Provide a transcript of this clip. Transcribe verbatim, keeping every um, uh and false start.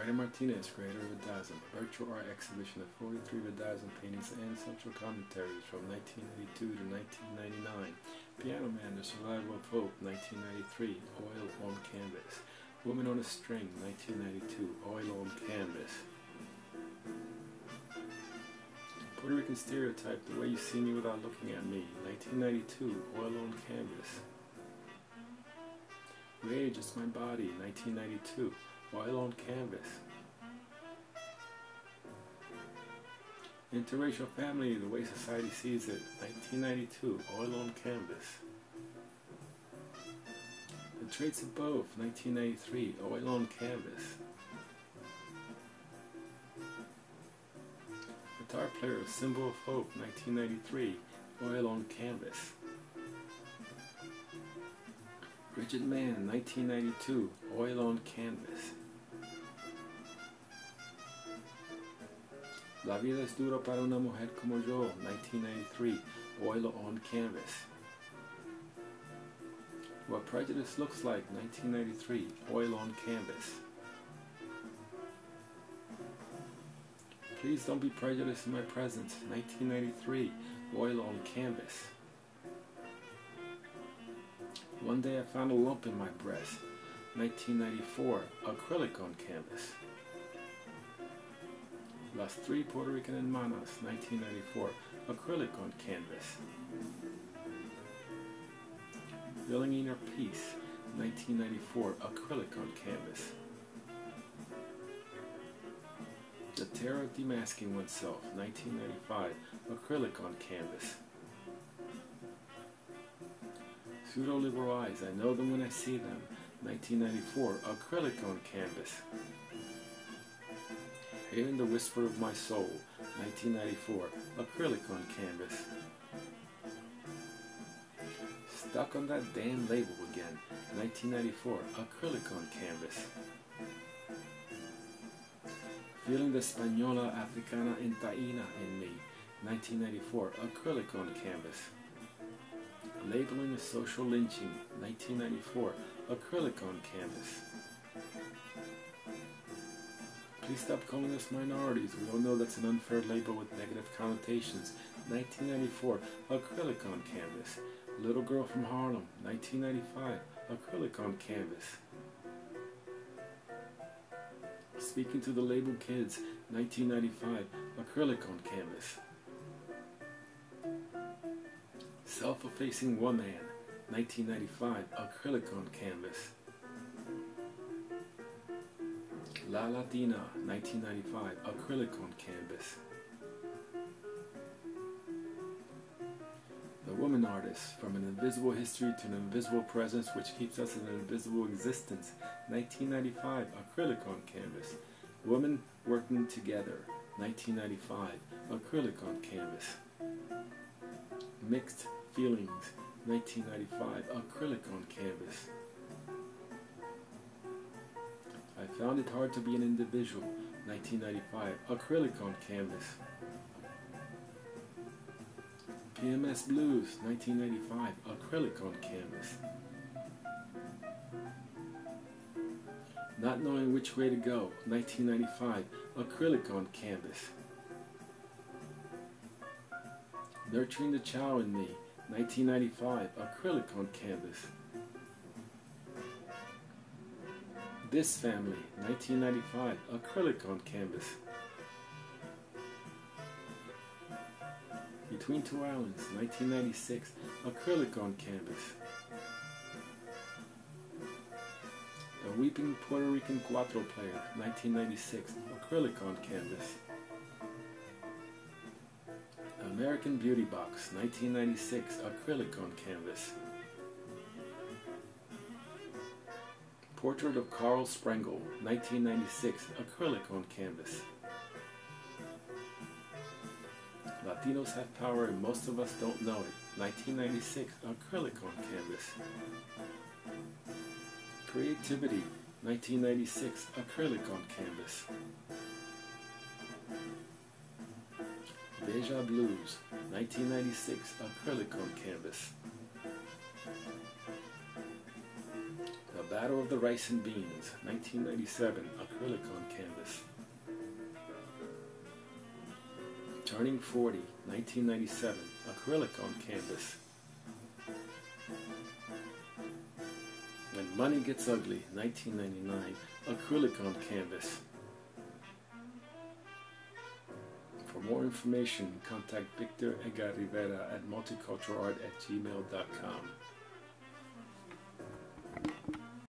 Soraida Martinez, creator of Verdadism, a virtual art exhibition of forty-three Verdadism paintings and social commentaries from nineteen eighty-two to nineteen ninety-nine. Piano Man, The Survival of Hope, nineteen ninety-three, oil on canvas. Woman on a String, nineteen ninety-two, oil on canvas. Puerto Rican Stereotype, The Way You See Me Without Looking at Me, nineteen ninety-two, oil on canvas. Rage, It's My Body, nineteen ninety-two, oil on canvas. Interracial Family, The Way Society Sees It, nineteen ninety-two, oil on canvas. The Traits of Both, nineteen ninety-three, oil on canvas. Guitar Player, Symbol of Hope, nineteen ninety-three, oil on canvas. Rigid Man, nineteen ninety-two, oil on canvas. La vida es dura para una mujer como yo, nineteen ninety-three, oil on canvas. What Prejudice Looks Like, nineteen ninety-three, oil on canvas. Please Don't Be Prejudiced in My Presence, nineteen ninety-three, oil on canvas. One Day I Found a Lump in My Breast, nineteen ninety-four, acrylic on canvas. Las Three Puerto Rican Hermanas, nineteen ninety-four, acrylic on canvas. Feeling Inner Peace, nineteen ninety-four, acrylic on canvas. The Terror of Demasking Oneself, nineteen ninety-five, acrylic on canvas. Pseudo-Liberal Eyes, I Know Them When I See Them, nineteen ninety-four, acrylic on canvas. Hearing the Whisper of My Soul, nineteen ninety-four, acrylic on canvas. Stuck on That Damn Label Again, nineteen ninety-four, acrylic on canvas. Feeling the Española Africana and Taína in Me, nineteen ninety-four, acrylic on canvas. Labeling a Social Lynching, nineteen ninety-four, acrylic on canvas. Please Stop Calling Us Minorities, We Don't Know That's an Unfair Label with Negative Connotations, nineteen ninety-four, acrylic on canvas. Little Girl from Harlem, nineteen ninety-five, acrylic on canvas. Speaking to the Label Kids, nineteen ninety-five, acrylic on canvas. Self-Effacing Woman, nineteen ninety-five, acrylic on canvas. La Latina, nineteen ninety-five, acrylic on canvas. The Woman Artist, From an Invisible History to an Invisible Presence Which Keeps Us in an Invisible Existence, nineteen ninety-five, acrylic on canvas. Women Working Together, nineteen ninety-five, acrylic on canvas. Mixed Feelings, nineteen ninety-five, acrylic on canvas. I Found It Hard to Be an Individual, nineteen ninety-five, acrylic on canvas. P M S Blues, nineteen ninety-five, acrylic on canvas. Not Knowing Which Way to Go, nineteen ninety-five, acrylic on canvas. Nurturing the Child in Me, nineteen ninety-five, acrylic on canvas. This Family, nineteen ninety-five, acrylic on canvas. Between Two Islands, nineteen ninety-six, acrylic on canvas. The Weeping Puerto Rican Cuatro Player, nineteen ninety-six, acrylic on canvas. American Beauty Box, nineteen ninety-six, acrylic on canvas. Portrait of Carl Sprengel, nineteen ninety-six, acrylic on canvas. Latinos Have Power and Most of Us Don't Know It, nineteen ninety-six, acrylic on canvas. Creativity, nineteen ninety-six, acrylic on canvas. Deja Blues, nineteen ninety-six, acrylic on canvas. The Battle of the Rice and Beans, nineteen ninety-seven, acrylic on canvas. Turning forty, nineteen ninety-seven, acrylic on canvas. When Money Gets Ugly, nineteen ninety-nine, acrylic on canvas. For more information, contact Victor Edgar Rivera at multiculturalart at gmail dot com.